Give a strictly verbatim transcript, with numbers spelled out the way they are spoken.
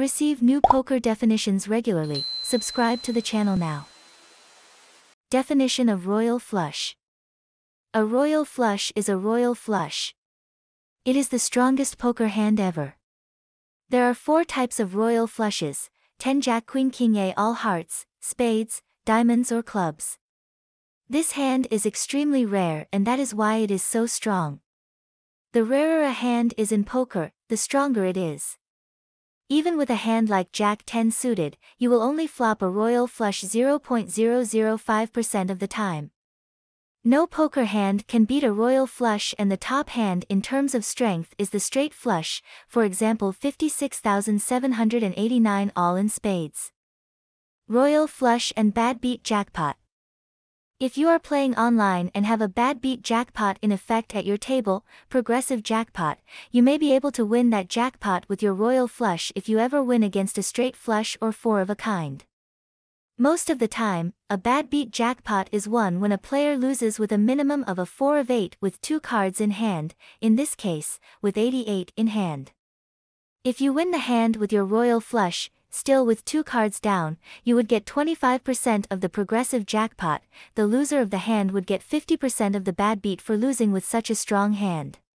receive new poker definitions regularly, subscribe to the channel now. Definition of royal flush. A royal flush is a royal flush. It is the strongest poker hand ever. There are four types of royal flushes: ten jack queen king a all hearts, spades, diamonds or clubs. This hand is extremely rare, and that is why it is so strong. The rarer a hand is in poker, the stronger it is. Even with a hand like jack ten suited, you will only flop a royal flush zero point zero zero five percent of the time. No poker hand can beat a royal flush, and the top hand in terms of strength is the straight flush, for example fifty-six thousand seven hundred eighty-nine all in spades. Royal flush and bad beat jackpot. If you are playing online and have a bad beat jackpot in effect at your table, progressive jackpot, you may be able to win that jackpot with your royal flush if you ever win against a straight flush or four of a kind. Most of the time, a bad beat jackpot is won when a player loses with a minimum of a four of eight with two cards in hand, in this case, with eighty-eight in hand. If you win the hand with your royal flush, still with two cards down, you would get twenty-five percent of the progressive jackpot. The loser of the hand would get fifty percent of the bad beat for losing with such a strong hand.